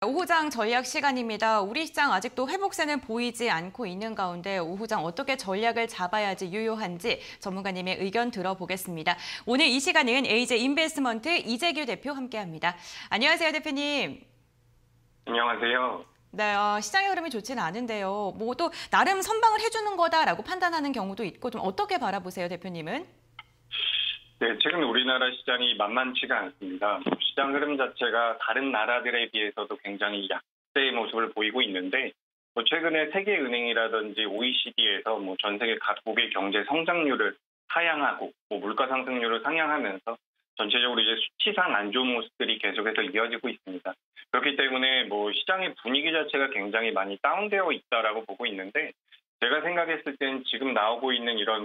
오후장 전략 시간입니다. 우리 시장 아직도 회복세는 보이지 않고 있는 가운데 오후장 어떻게 전략을 잡아야지 유효한지 전문가님의 의견 들어보겠습니다. 오늘 이 시간은 에이제 인베스트먼트 이재규 대표 함께합니다. 안녕하세요, 대표님. 안녕하세요. 네, 시장의 흐름이 좋지는 않은데요. 또 나름 선방을 해주는 거다라고 판단하는 경우도 있고 좀 어떻게 바라보세요, 대표님은? 네, 최근 우리나라 시장이 만만치가 않습니다. 시장 흐름 자체가 다른 나라들에 비해서도 굉장히 약세의 모습을 보이고 있는데, 최근에 세계은행이라든지 OECD에서 전 세계 각국의 경제 성장률을 하향하고 물가 상승률을 상향하면서 전체적으로 이제 수치상 안 좋은 모습들이 계속해서 이어지고 있습니다. 그렇기 때문에 시장의 분위기 자체가 굉장히 많이 다운되어 있다라고 보고 있는데, 제가 생각했을 땐 지금 나오고 있는 이런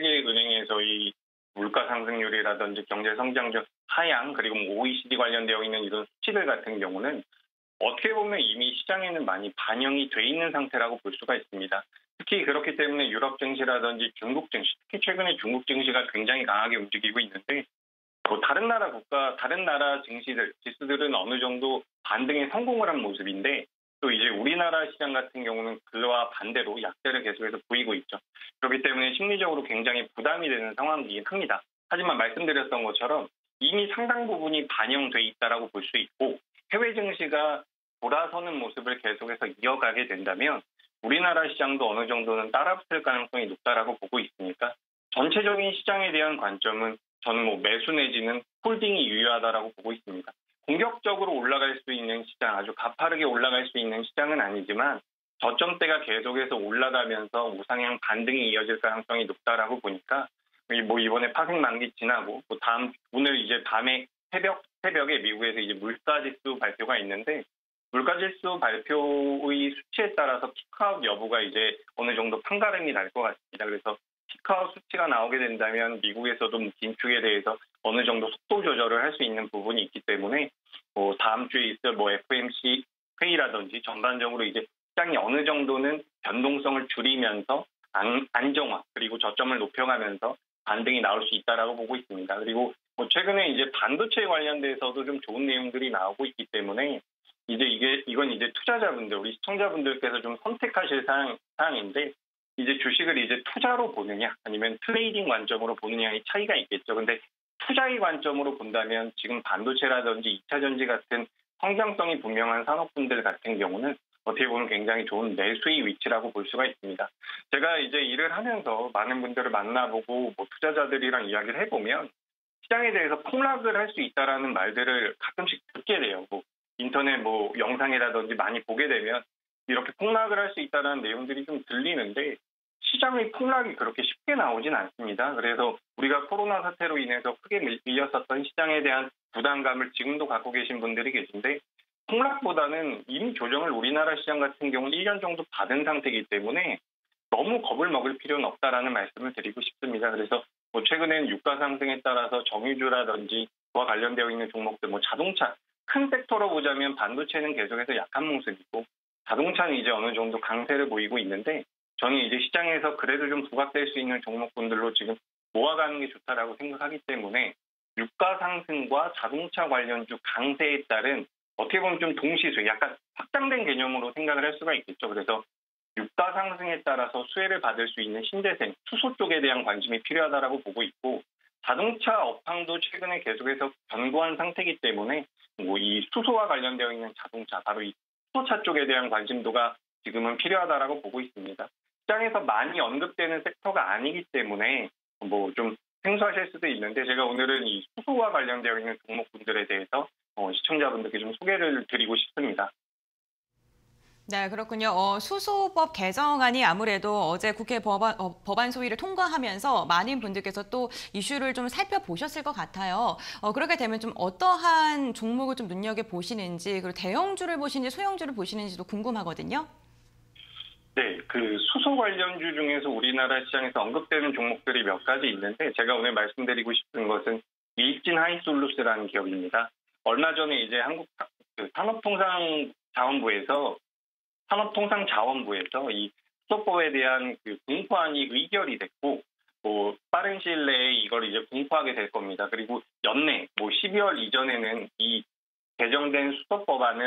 세계은행에서의 물가 상승률이라든지 경제 성장률 하향, 그리고 OECD 관련되어 있는 이런 수치들 같은 경우는 어떻게 보면 이미 시장에는 많이 반영이 돼 있는 상태라고 볼 수가 있습니다. 특히 그렇기 때문에 유럽 증시라든지 중국 증시, 특히 최근에 중국 증시가 굉장히 강하게 움직이고 있는데, 다른 나라 국가, 다른 나라 증시들, 지수들은 어느 정도 반등에 성공을 한 모습인데, 또 이제 우리나라 시장 같은 경우는 그와 반대로 약세를 계속해서 보이고 있죠. 그렇기 때문에 심리적으로 굉장히 부담이 되는 상황이긴 합니다. 하지만 말씀드렸던 것처럼 이미 상당 부분이 반영돼 있다라고 볼 수 있고, 해외 증시가 돌아서는 모습을 계속해서 이어가게 된다면 우리나라 시장도 어느 정도는 따라붙을 가능성이 높다라고 보고 있으니까, 전체적인 시장에 대한 관점은 저는 매수 내지는 홀딩이 유효하다라고 보고 있습니다. 공격적으로 올라갈 수 있는 시장, 아주 가파르게 올라갈 수 있는 시장은 아니지만 저점대가 계속해서 올라가면서 우상향 반등이 이어질 가능성이 높다라고 보니까, 이번에 파생 만기 지나고 오늘 이제 밤에 새벽에 미국에서 이제 물가지수 발표가 있는데, 물가지수 발표의 수치에 따라서 피크아웃 여부가 이제 어느 정도 판가름이 날 것 같습니다. 그래서 피크아웃 수치가 나오게 된다면 미국에서도 긴축에 대해서 어느 정도 속도 조절을 할 수 있는 부분이 있기 때문에 다음 주에 있을 FOMC 회의라든지 전반적으로 이제 시장이 어느 정도는 변동성을 줄이면서 안정화, 그리고 저점을 높여가면서 반등이 나올 수 있다라고 보고 있습니다. 그리고 최근에 이제 반도체 관련돼서도 좀 좋은 내용들이 나오고 있기 때문에 이건 이제 투자자분들, 우리 시청자분들께서 좀 선택하실 사항인데, 이제 주식을 이제 투자로 보느냐 아니면 트레이딩 관점으로 보느냐의 차이가 있겠죠. 근데 투자의 관점으로 본다면 지금 반도체라든지 2차 전지 같은 성장성이 분명한 산업군들 같은 경우는 어떻게 보면 굉장히 좋은 매수의 위치라고 볼 수가 있습니다. 제가 이제 일을 하면서 많은 분들을 만나보고 투자자들이랑 이야기를 해보면 시장에 대해서 폭락을 할 수 있다라는 말들을 가끔씩 듣게 돼요. 인터넷 영상이라든지 많이 보게 되면 이렇게 폭락을 할 수 있다는 내용들이 좀 들리는데, 시장의 폭락이 그렇게 쉽게 나오진 않습니다. 그래서 우리가 코로나 사태로 인해서 크게 밀렸었던 시장에 대한 부담감을 지금도 갖고 계신 분들이 계신데, 폭락보다는 이미 조정을 우리나라 시장 같은 경우는 1년 정도 받은 상태이기 때문에 너무 겁을 먹을 필요는 없다라는 말씀을 드리고 싶습니다. 그래서 최근엔 유가 상승에 따라서 정유주라든지 그와 관련되어 있는 종목들, 자동차, 큰 섹터로 보자면 반도체는 계속해서 약한 모습이고 자동차는 이제 어느 정도 강세를 보이고 있는데, 저는 이제 시장에서 그래도 좀 부각될 수 있는 종목군들로 지금 모아가는 게 좋다라고 생각하기 때문에, 유가 상승과 자동차 관련주 강세에 따른 어떻게 보면 좀 동시수혜, 약간 확장된 개념으로 생각을 할 수가 있겠죠. 그래서 유가 상승에 따라서 수혜를 받을 수 있는 신재생, 수소 쪽에 대한 관심이 필요하다라고 보고 있고, 자동차 업황도 최근에 계속해서 견고한 상태이기 때문에 이 수소와 관련되어 있는 자동차, 바로 이 수소차 쪽에 대한 관심도가 지금은 필요하다라고 보고 있습니다. 시장에서 많이 언급되는 섹터가 아니기 때문에 좀 생소하실 수도 있는데, 제가 오늘은 이 수소와 관련되어 있는 종목군들에 대해서 시청자분들께 좀 소개를 드리고 싶습니다. 네, 그렇군요. 수소법 개정안이 아무래도 어제 국회 법안 소위를 통과하면서 많은 분들께서 또 이슈를 좀 살펴보셨을 것 같아요. 그렇게 되면 좀 어떠한 종목을 좀 눈여겨보시는지, 그리고 대형주를 보시는지 소형주를 보시는지도 궁금하거든요. 네, 그 수소 관련주 중에서 우리나라 시장에서 언급되는 종목들이 몇 가지 있는데, 제가 오늘 말씀드리고 싶은 것은 일진 하이솔루스라는 기업입니다. 얼마 전에 이제 한국 산업통상자원부에서 이 수소법에 대한 그 공포안이 의결이 됐고, 빠른 시일 내에 이걸 이제 공포하게 될 겁니다. 그리고 연내 12월 이전에는 이 개정된 수소법안을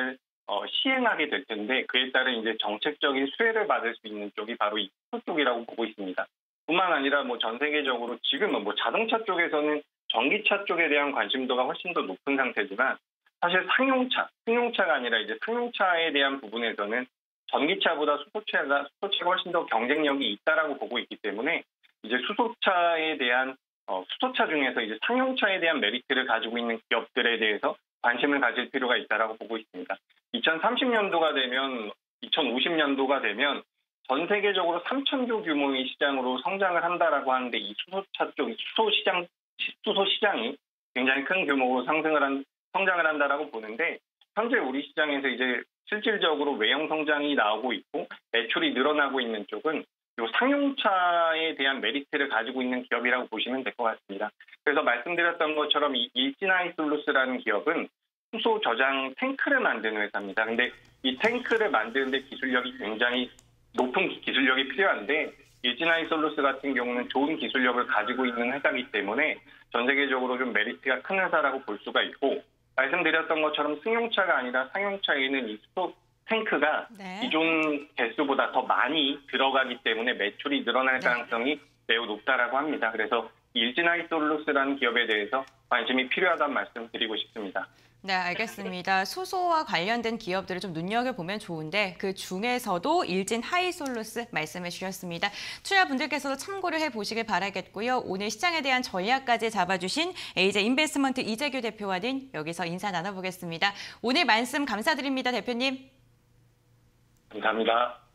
시행하게 될 텐데 그에 따른 이제 정책적인 수혜를 받을 수 있는 쪽이 바로 이 수소 쪽이라고 보고 있습니다. 뿐만 아니라 뭐 전 세계적으로 지금은 뭐 자동차 쪽에서는 전기차 쪽에 대한 관심도가 훨씬 더 높은 상태지만 사실 승용차가 아니라 이제 승용차에 대한 부분에서는 전기차보다 수소차가 훨씬 더 경쟁력이 있다라고 보고 있기 때문에 이제 수소차에 대한 수소차 중에서 이제 상용차에 대한 메리트를 가지고 있는 기업들에 대해서 관심을 가질 필요가 있다라고 보고 있습니다. 2030년도가 되면 2050년도가 되면 전 세계적으로 3천조 규모의 시장으로 성장을 한다라고 하는데 이 수소차 쪽 수소 시장이 굉장히 큰 규모로 성장을 한다라고 보는데 현재 우리 시장에서 이제 실질적으로 외형 성장이 나오고 있고 매출이 늘어나고 있는 쪽은 이 상용차에 대한 메리트를 가지고 있는 기업이라고 보시면 될 것 같습니다. 그래서 말씀드렸던 것처럼 이 일진하이솔루스라는 기업은 수소 저장 탱크를 만드는 회사입니다. 근데 이 탱크를 만드는데 기술력이 굉장히 높은 기술력이 필요한데 일진하이솔루스 같은 경우는 좋은 기술력을 가지고 있는 회사이기 때문에 전 세계적으로 좀 메리트가 큰 회사라고 볼 수가 있고 말씀드렸던 것처럼 승용차가 아니라 상용차에는 이 수소 탱크가 네. 기존 개수보다 더 많이 들어가기 때문에 매출이 늘어날 가능성이 매우 높다라고 합니다. 그래서 일진하이솔루스라는 기업에 대해서 관심이 필요하다는 말씀 드리고 싶습니다. 네, 알겠습니다. 수소와 관련된 기업들을 좀 눈여겨보면 좋은데 그 중에서도 일진 하이솔루스 말씀해 주셨습니다. 투자분들께서도 참고를 해보시길 바라겠고요. 오늘 시장에 대한 전략까지 잡아주신 에이제 인베스트먼트 이재규 대표와는 여기서 인사 나눠보겠습니다. 오늘 말씀 감사드립니다, 대표님. 감사합니다.